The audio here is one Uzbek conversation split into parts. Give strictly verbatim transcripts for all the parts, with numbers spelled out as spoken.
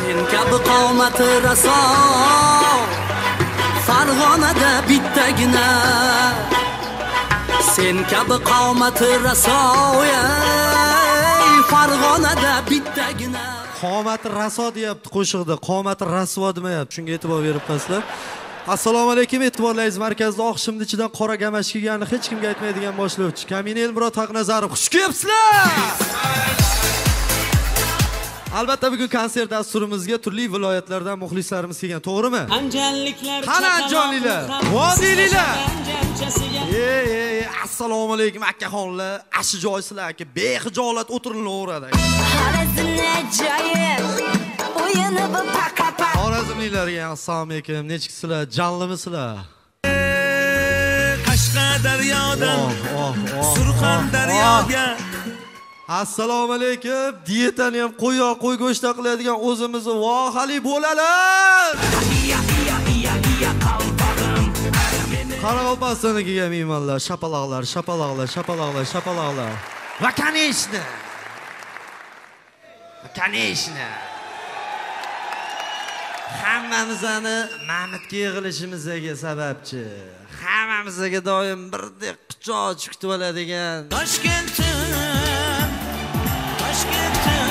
Sen kabi qomati raso Farg'onada bittagina Sen kabi qomati raso Farg'onada bittagina Qomati raso deyapti qo'shiqda, qomati rasvo demayapti. Shunga e'tibor berib qo'yasizlar. Assalomu alaykum, e'tiborlaringiz markazda oqshimni ichidan qora gamash kiyganini hech kimga aytmaydigan boshlovchi Kamin Elmurod Haqnazarov. Xush kelibsizlar. Albatta bugun konsert dasturimizga turli viloyatlardan muxlislarimiz kelgan, to'g'rimi? Anjanliklar, qani anjonliklar, vodiyliklar. Ey, ey, assalomu alaykum akaxonlar. Ashi joysizlar aka, behijolat o'tirilaveradi. Xorazmni joyi o'yini bu paqa-paqa. Xorazmliklarga assalomu alaykum. Nechiksizlar? Jonlimisizlar? Qashqadaryodan Surxondaryoga. Assalomu alaykum. Diyetani ham qo'y qo'y go'shta qiladigan o'zimizni vohali bo'lalar. Qoraqalpog'istoniga mehmonlar, shapaloqlar, shapaloqlar, shapaloqlar, shapaloqlar. Va конечно. Конечно. Hammamizni Mamutga yig'ilishimizga sababchi. Hammamizga doim birdek quchoq kutib oladigan Toshkentim, Toshkentim.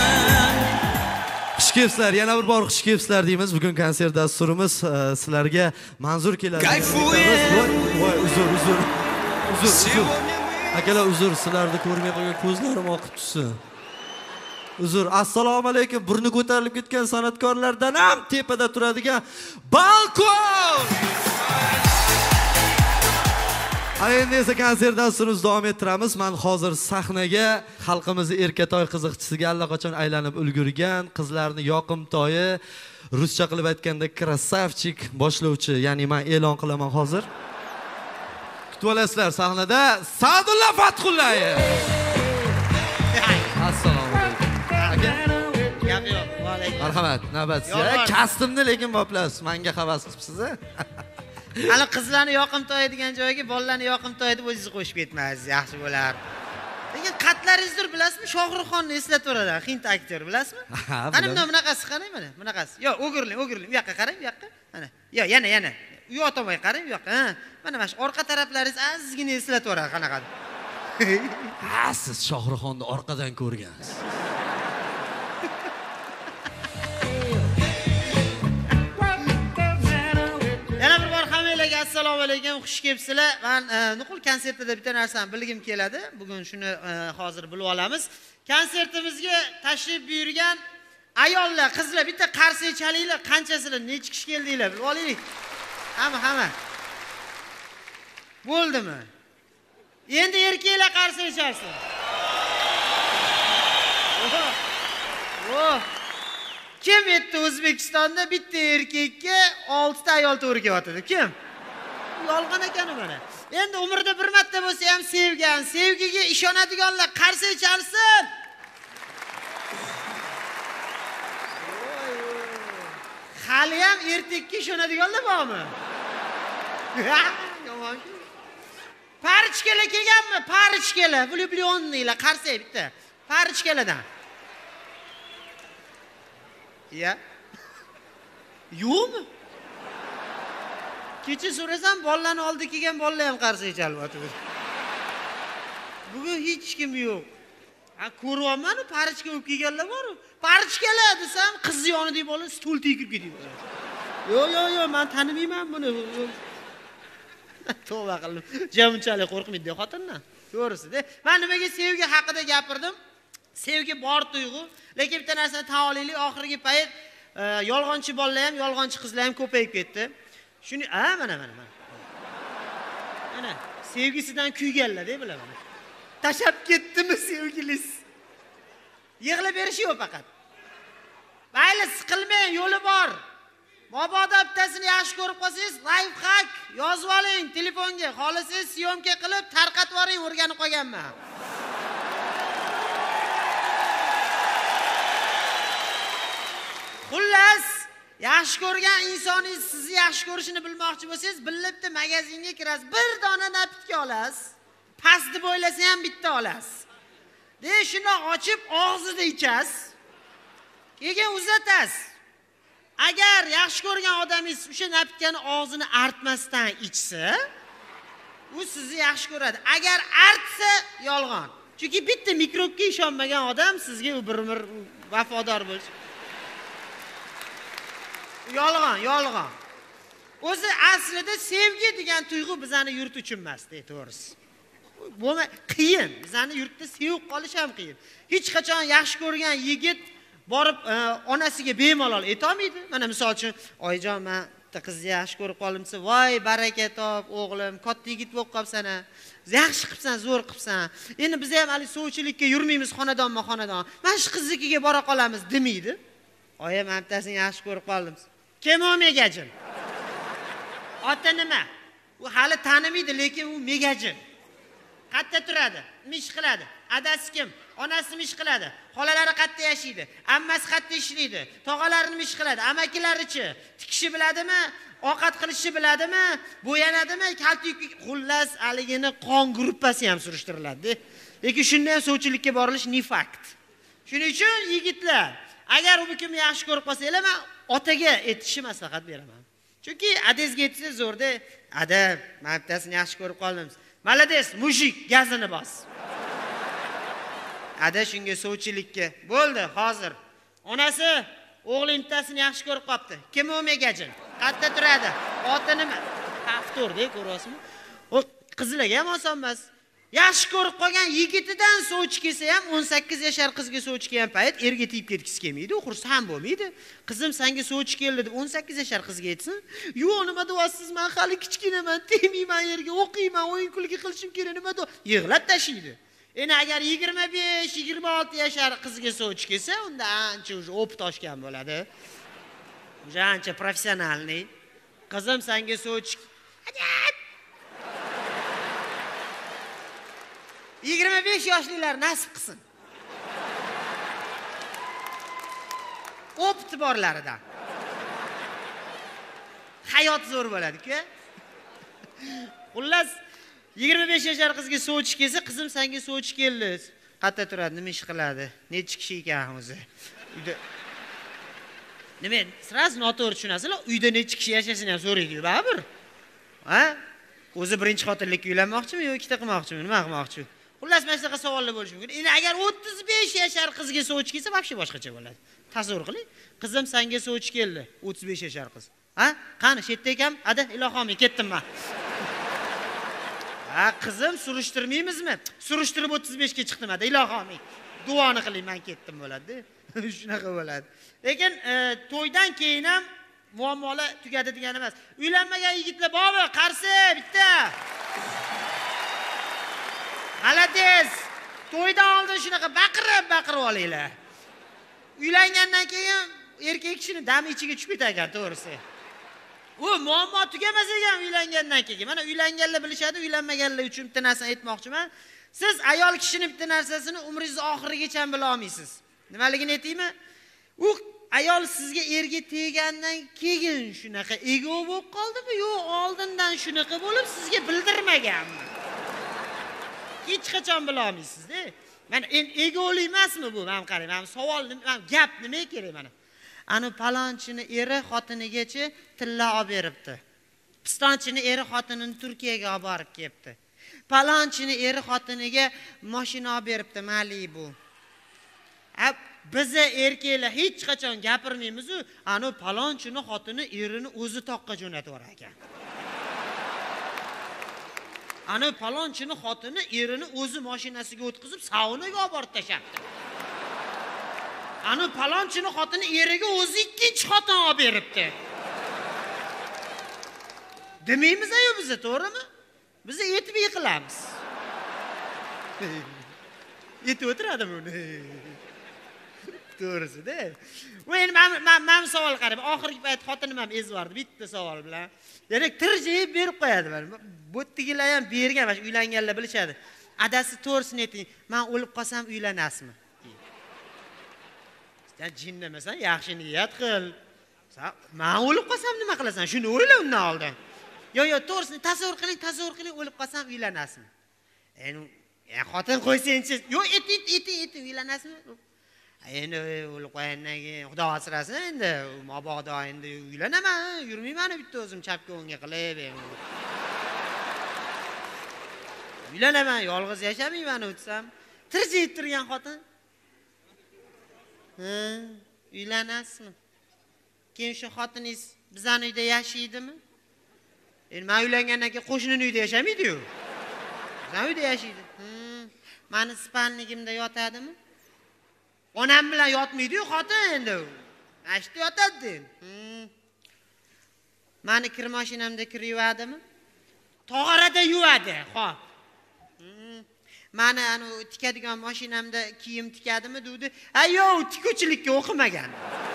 Xush kelibsizlar, yana bir bor xush kelibsizlar deymiz. Bugun konsert dasturimiz sizlarga manzur keladi. Voy, uzr, uzr. Uzr, uzr. Akalar uzr, sizlarni ko'rmay qolgan ko'zlarim oqib tushsin. Uzr. Assalomu alaykum. Burni ko'tarilib ketgan san'atkorlardan ham tepada turadigan balkon. Endi esa konsert dasturimizni davom ettiramiz. Men hozir sahnaga xalqimizning erkatoy qiziqchisiga allaqachon aylanib ulgurgan qizlarning yoqimtoyi, ruscha qilib aytganda krasavchik boshlovchi, ya'ni men e'lon qilaman hozir. Kutib olasizlar sahnada Sa'dulla Fathullayev. Assalomu alaykum. Aka. Gap yo'q. Va alaykum. Marhamat, navbat sizga. Kastimni lekin boplasiz. Menga havas qilibsiz-a? Hali qizlarni yoqimtoy degan joyga bolalarni yoqimtoy deb o'zingiz qo'shib ketmaysiz, yaxshi bo'lar. Lekin qatlaringizdir, bilasizmi? Shohruxxonni eslatveradi, hind aktyor, bilasizmi? Qani buni bunaqasi qarang mana, bunaqasi. Yo, o'girling, o'girling. Bu yoqqa qarang, bu yoqqa. Mana. Yo, yana, yana. U yoq tomonga qarang, bu yoqqa. Ha. Mana mana shu orqa taraflaringiz azizgina eslatveradi, qanaqa. Ha, siz Shohruxxonni orqadan ko'rgansiz. Assalomu alaykum, xush kelibsizlar. Men nuqul konsertida bitta narsani bilgim keladi. Bugun shuni hozir bilib olamiz. Konsertimizga tashrif buyurgan ayollar, qizlar bitta qarsak chalinglar, qanchasilar, necha kishi keldinglar bilib olaylik. Hamma, hamma. Bo'ldimi? Endi erkaklar qarsak chalsin. Oh. Kim etti O'zbekistonda bitta erkakka oltita ayol to'g'ri kelyotdi? Kim? Yolg'on ekan mana. Endi umrda bir marta bo'lsa ham sevgan, sevgiga ishonadiganlar qarsak chalsin. Hali ham ertakka ishonadiganlar bormi? Yomon. Parichkalar kelganmi? Parichkalar, влюбленныйlar qarsak bitta. Parichkalardan. Ya. Yo'qmi? Kecha so'rasam, bolalarni oldi kelgan bolalar ham qarsak chalyapti. Bugun hech kim yo'q. Ha, ko'ryapman-ku, parichka olib kelganlar bor-ku. Parichkalar desam, qiz yonida bo'lib stol tekib ketadi. Yo'q, yo'q, yo'q, men tanimayman buni. Tavba qildim. Jamunchalik qo'rqmaydi xotindan. To'g'risi-da. Men nimaga sevgi haqida gapirdim? Sevgi bor tuyg'u, lekin bitta narsani tan olaylik, oxirgi payt yolg'onchi bolalar ham, yolg'onchi qizlar ham ko'payib ketdi. Shuni, ha, mana, mana, mana. Mana, sevgisidan kuyganlar-da, bilaman. Tashab ketdimi sevgiliz? Yig'lab berish yo'q faqat. Mayli, siqilmang, yo'li bor. Mabodo bittasini yaxshi ko'rib qolsangiz, live hack yozib oling telefonga. Xohlasangiz syomka qilib tarqatib yuboring, o'rganib qolganman. Xullas, yaxshi ko'rgan insoningiz sizni yaxshi ko'rishini bilmoqchi bo'lsangiz, birlikda magazinga kirasiz, bir dona napitka olasiz. Pastni bo'ylasa ham bitta olasiz. De shuni ochib og'zida ichasiz. Keyin uzatasiz. Agar yaxshi ko'rgan odamingiz o'sha napitkani og'zini artmasdan ichsa, u sizni yaxshi ko'radi. Agar artsa, yolg'on. Chunki bitta mikrobga ishonmagan odam sizga u bir umr vafodor bo'lish. Yolg'on, yolg'on. O'zi aslida sevgi degan tuyg'u bizani yurt uchun emas, to'g'risi. Bu qiyin. Bizani yurtda sevib qolish ham qiyin. Hech qachon yaxshi ko'rgan yigit borib onasiga bemalol aytolmaydi. Mana misol uchun, "Oyijon, men bitta qizni yaxshi ko'rib qoldim desa, voy baraka top, o'g'lim, katta yigit bo'lib qolibsan-a. Yaxshi qilibsan, zo'r qilibsan. Endi biz ham hali sovchilikka yurmaymiz xonadonma xonadon. Mana shu qiznikiga bora qolamiz" demaydi. "Oyi, men bittasini yaxshi ko'rib qoldim." Kim u megajin? Ota nima? U hali tanimaydi, lekin u megajin. Qayerda turadi? Ish qiladi. Adasi kim? Onasi ish qiladi. Xolalari qayerda yashaydi? Ammasi qayerda ishlaydi? Tog'alarini ish qiladi. Amakilarichi? Tikishi biladimi? Ovqat qilishni biladimi? Bo'yanadimi? Kaltiyuk xullas aligini qon gruppasi ham surishtiriladi. Lekin shunday ham sovchilikka borilish ne fakt. Shuning uchun yigitlar, agar u kimni yaxshi ko'rib qolsanglar, men otaga aytishni maslahat beraman. Chunki adangizga aytsa zo'rda, "Ada, men bittasini yaxshi ko'rib qoldim." Malades, mujik, gazini bos. Ada shunga sovchilikka. Bo'ldi, hozir. Onasi o'g'ling bittasini yaxshi ko'rib qopti. Kim u megajin? Qayerda turadi? Oti nima? Haftorda ko'ryapsizmi? O qizlarga ham oson emas. Yaxshi ko'rib qolgan yigitidan sovchi kelsa ham o'n sakkiz yashar qizga sovchi kelgan payt erga tiyib ketgisi kelmaydi, u xursand bo'lmaydi. Qizim senga sovchi keldi deb o'n sakkiz yashar qizga aytsin, "Yo'q, nima deyapsiz? Men hali kichkinaman, tegmayman yerga, o'qiyman, o'yin kulgi qilishim kerak, nima de?" Yig'lab tashlaydi. Endi agar yigirma besh yigirma olti yashar qizga sovchi kelsa, unda ancha o'sha o'p toshgan bo'ladi. O'sha ancha professionalniy. "Qizim senga sovchi yigirma besh yoshlilar nasib qilsin. Opti borlaridan. Hayot zo'r bo'ladi-ku. Xullas, yigirma besh yashar qizga sovchi kelsa, "Qizim senga sovchi keldi. Qayerda turadi, nima ish qiladi? Necha kishi ekan o'zi?" Uyda nima, siz noto'g'ri tushunasizlar. Uyda necha kishi yashashini ham so'raydi-ku, baribir. Ha? O'zi birinchi xotinlikka uylanmoqchimi yoki ikkita qilmoqchimi? Nima qilmoqchi? Xullas, mana shunaqa savollar bo'lishi mumkin. Endi agar o'ttiz besh yashar qizga sovchi kelsa, vobshe boshqacha bo'ladi. Tasavvur qiling. "Qizim senga sovchi keldi." o'ttiz besh yashar qiz. "Ha? Qani, shetda ekan? Ada, ilohim, ketdim men." "Ha, qizim, surishtirmaymizmi?" "Surishtirib o'ttiz besh ga chiqdim, ada, ilohim. Duoni qiling, men ketdim" bo'ladi. Shunaqa bo'ladi. Lekin to'ydan keyin ham muammolar tugadi degani emas. Uylanmagan yigitlar bormi? Qarsi bitta. Malades. To'ydan oldin shunaqa baqirib-baqirib olinglar. Uylangandan keyin erkak kishini dami ichiga tushib ketagan, to'g'risi. U muammo tugamas ekan uylangandan keyin. Mana uylanganlar bilishadi, uylanmaganlar uchun bitta narsani aytmoqchiman. Siz ayol kishining bitta narsasini umringiz oxirigacha bila olmaysiz. Nimaligini aytaymi? U ayol sizga erga tegandan keyin shunaqa ego bo'lib qoldimi, yo'q oldindan shunaqa bo'lib sizga bildirmaganmi? Hech qachon bila olmaysiz-da. Mana egoli emasmi bu? Men qarang, men savol, men gap nima kerak mana? Ani palonchini eri xotinigacha tilla olib beribdi. Pistonchini eri xotinini Turkiyaga olib borib kelibdi. Palonchini eri xotiniga mashina olib beribdi, Malibu. Ab biza erkaklar hech qachon gapirmaymiz-ku, ani palonchini xotini erini o'zi toqqa jo'natib yurar ekan. Ani palonchini xotini erini o'zi mashinasiga o'tkazib, saunaga olib borib tashabdi. Ani palonchini xotini eriga o'zi ikkinchi xotin olib beribdi. Demaymiz-ku biz, to'g'rimi? Biz yetib yiqilamiz. Yetib o'tiradimi uni? To'g'risi-da. Men men men savol qarab, oxirgi payt xotinim ham ezvordi bitta savol bilan. Demak, tirjib berib qo'yadi mana. Bo'ttigilar ham bergan, mana uylanganlar bilishadi. Adasi to'g'risini ayting, men o'lib qolsam uylanasizmi? Sen jinnamasan, yaxshi niyat qil. Sen men o'lib qolsam nima qilasan? Shuni o'yla undan oldin. Yo, yo, to'g'risini tasavvur qiling, tasavvur qiling, o'lib qolsam uylanasizmi? Endi, ya xotin qo'ysangchi. Yo, eting, eting, eting, uylanasizmi? Endi o'lib qo'ygandan keyin Xudo asrasin endi mabodo endi uylanaman, yurmayman bitta o'zim chapga o'ngga qilib. Uylanaman, yolg'iz yashamayman o'tsam. Tirjayib turgan xotin. Ha, uylanasizmi? Keyin shu xotiningiz bizning uyda yashaydimi? Endi men uylangandan keyin qo'shnining uyda yashamaydi-yu. Bizning uyda yashaydi. Hmm, meni spalnigimda yotadimi? Onam bilan yotmaydi-yu xotin endi. Ashta yotadi. Hmm. Meni kir mashinamda kir yuvadimi? Tog'orada yuvadi, xo'p. Hmm. Meni anu tikadigan mashinamda kiyim tikadimi dedi. Ha yo'q, tikuvchilikka o'qimagan.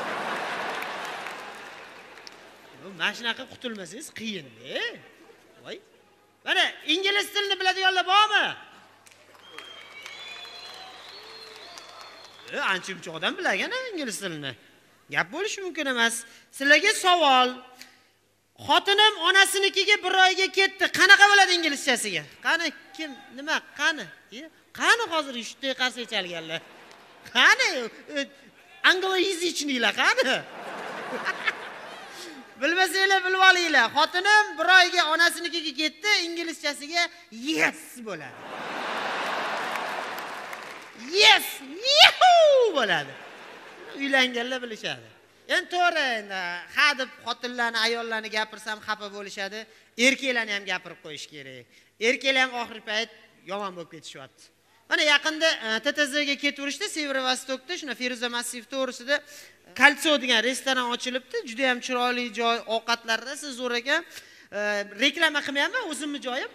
Mana shunaqa qutulmasangiz qiyin-da. Voy. Mana ingliz tilini biladiganlar bormi? E, ancha-muncha odam bilagan ingliz tilini. Gap bo'lishi mumkin emas. Sizlarga savol. Xotinim onasinikiga bir oyga ketdi. Qanaqa bo'ladi inglizchasiga? Qani kim, nima, qani? Qani hozir uchta qarsa chalganlar. Qani? Angliyzichnilar qani? Bilmasanglar bilib olinglar. Xotinim bir oyga onasinikiga ketdi, inglizchasiga yes bo'ladi. Yes, yuhu bo'ladi. Uylanganlar bilishadi. Endi to'g'ri, endi ha deb xotinlarni, ayollarni gapirsam xafa bo'lishadi. Erkaklarni ham gapirib qo'yish kerak. Erkaklar ham oxirgi payt yomon bo'lib ketishyapti. Mana yaqinda T T Zga ketaverishdi, Severovostokda, shuna Feruza Massiv to'g'risida Kaltso degan restoran ochilibdi. Juda ham chiroyli joy, ovqatlarda siz zo'r ekan. Reklama qilmayapman, o'zimni joyim.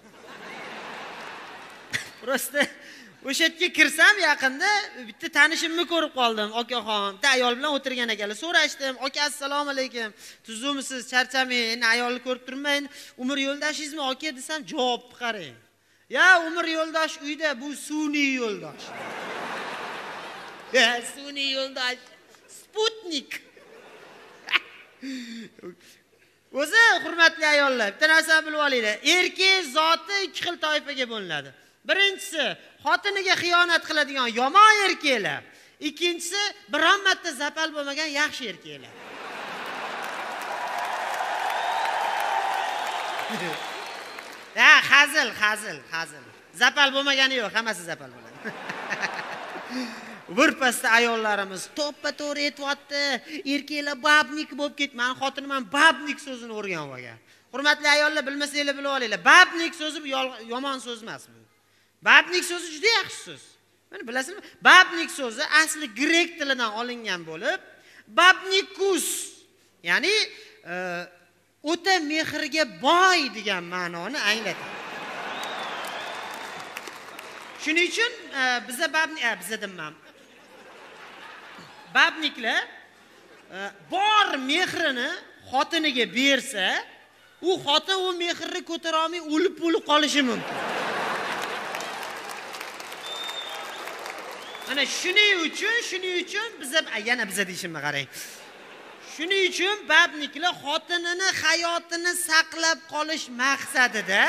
Prosta o'sha yerga kirsam yaqinda bitta tanishimni ko'rib qoldim, okaxon. Bitta ayol bilan o'tirgan ekanlar. So'rashdim, "Aka, assalomu alaykum. Tuzumisiz, charchamang. Endi ayolni ko'rib turmay, umr yo'ldashingizmi, aka?" desam, javob qarang. "Ya, umr yo'ldosh uyda, bu sun'iy yo'ldosh." Ya, sun'iy yo'ldosh. Sputnik. O'zi hurmatli ayollar, bitta narsani bilib olinglar. Erkak zoti ikki xil toifaga bo'linadi. Birinchisi, xotiniga xiyonat qiladigan yomon erkaklar. Ikkinchisi, biron marta zapal bo'lmagan yaxshi erkaklar. Ha, hazil, hazil, hazil. Zapal bo'lmagani yo'q, hammasi zapal bo'ladi. Birpasda ayollarimiz to'ppa-to'g'ri aytibdi. Erkaklar babnik bo'lib ketdi. Men xotinim ham babnik so'zini o'rganib olgan. Hurmatli ayollar, bilmasanglar bilib olinglar. Babnik so'zi bu yomon so'z emas bu. Babnik so'zi juda yaxshi so'z. Mana bilasizmi? Babnik so'zi asli grek tilidan olingan bo'lib, babnikus, ya'ni o'ta mehrga boy degan ma'noni anglatadi. Shuning uchun biza babnik, biza demam. Babniklar bor mehrini xotiniga bersa, u xotin u mehrni ko'tara olmay o'lib-o'lib qolishi mumkin. Mana shuning uchun, shuning uchun biza yana biza deyishimni qarang. Shuning uchun babniklar xotinini hayotini saqlab qolish maqsadida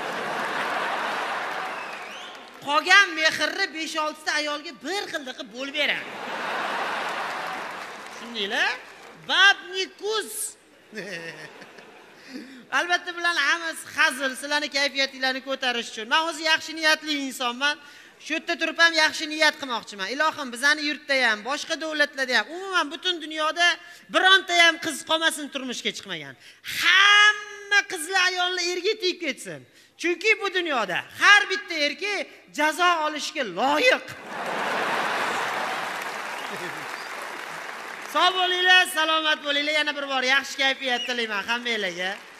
qolgan mehrni besh olti ta ayolga bir xilda qilib bo'lib beradi. Shundaylar, babnikus. Albatta bilan hammasi hazil, sizlarning kayfiyatingizni ko'tarish uchun. Men o'zi yaxshi niyatli insonman. Shu yerda turib ham yaxshi niyat qilmoqchiman. Ilohim, bizani yurtda ham, boshqa davlatlarda ham, umuman butun dunyoda bironta ham qiz qolmasin turmushga chiqmagan. Hamma qizlar ayollar erga tegib ketsin. Chunki bu dunyoda har bitta erkak jazo olishga loyiq. Sog' bo'linglar, salomat bo'linglar. Yana bir bor yaxshi kayfiyat tilayman hammanglarga.